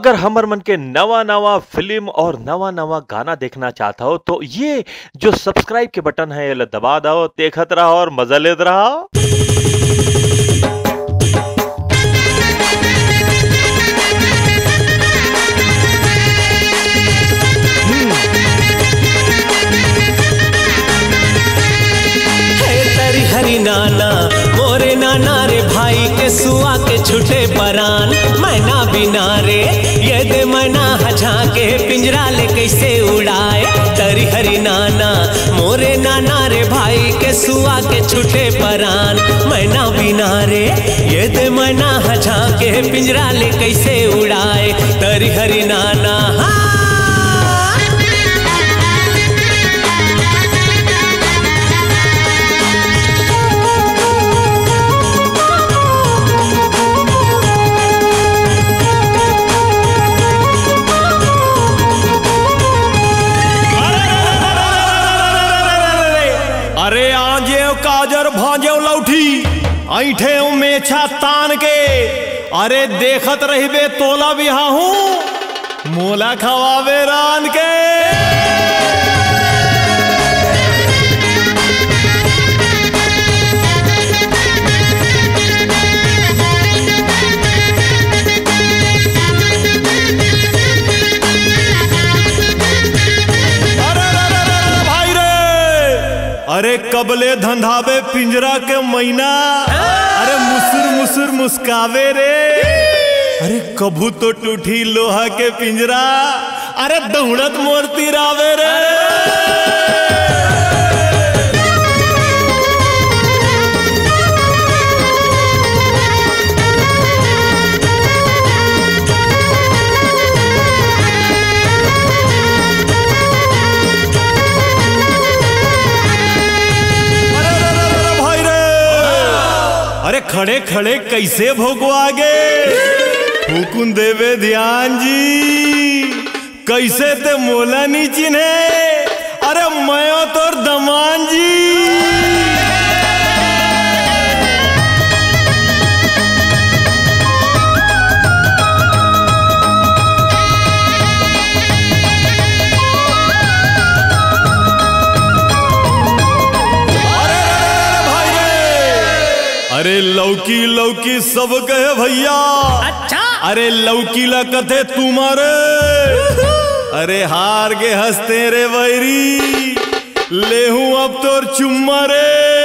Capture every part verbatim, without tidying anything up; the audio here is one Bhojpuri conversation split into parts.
अगर हमर मन के नवा नवा फिल्म और नवा नवा गाना देखना चाहता हो तो ये जो सब्सक्राइब के बटन है ये दबा दो, देखत रहो और मजा लेत रहो। हरी नाना मोरे नाना रे भाई के सुआ के छुटे परान मैना बिना रे ये दे मैना हजा के पिंजरा ले कैसे उड़ाए। तरी हरी नाना मोरे नाना रे भाई के सुआ के छुटे परान मैना बिना रे ये दे मैना हजा के पिंजरा ले कैसे उड़ाए। तरी हरी नाना हाँ। अरे आजे काजर भाजे लौठी ऐठे मेछा तान के अरे देखत रहिबे तोला बिहा हूँ मोला खवावे रान के। अरे कबले धंधावे पिंजरा के मैना अरे मुसुर मुसुर मुस्कावे रे। अरे कभू तो टूटी लोहा के पिंजरा अरे दौड़त मोर तिरावे रे। अरे खड़े खड़े कैसे भोगवागे हुकुम देवे ध्यान जी कैसे ते मोला नी चिन्हे अरे मैं तोर दमान जी। अरे लौकी लौकी सब कहे भैया अच्छा। अरे लौकी ला कथे तुम्हारे अरे हार के हंसते रे बैरी ले हूं अब तोर चुम्मा रे।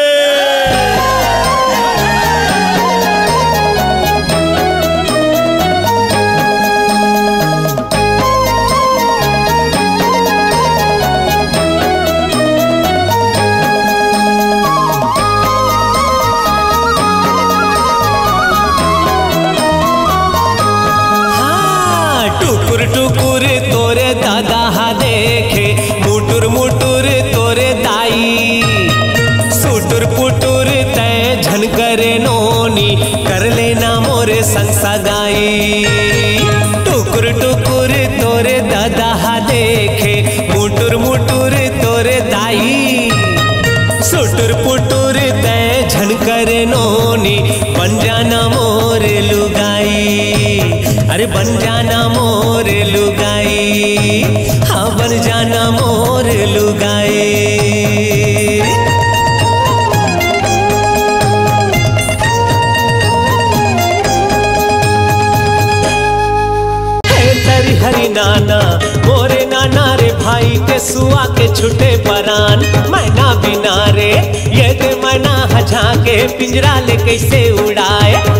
टुकुर टुकुर तोरे दादा हा देखे मुटुर मुटुर तोरे दाई सुटुर पुटुर तय झन करे नोनी कर लेना मोरे संग सगाई। टुकुर टुकुर तोरे दादा हा देखे मुटुर मुटुर तोरे दाई सुटुर पुटुर तय झन करे नोनी बन जाना मोरे लुगाई। अरे बन जाना मोर लुगाई हाँ बन जाना मोर लुगाई। तरी हरी नाना मोरे नाना रे भाई के सुआ के छुटे परान मैना बिना रे ये दे मैना हजा के पिंजरा ले कैसे उड़ाए।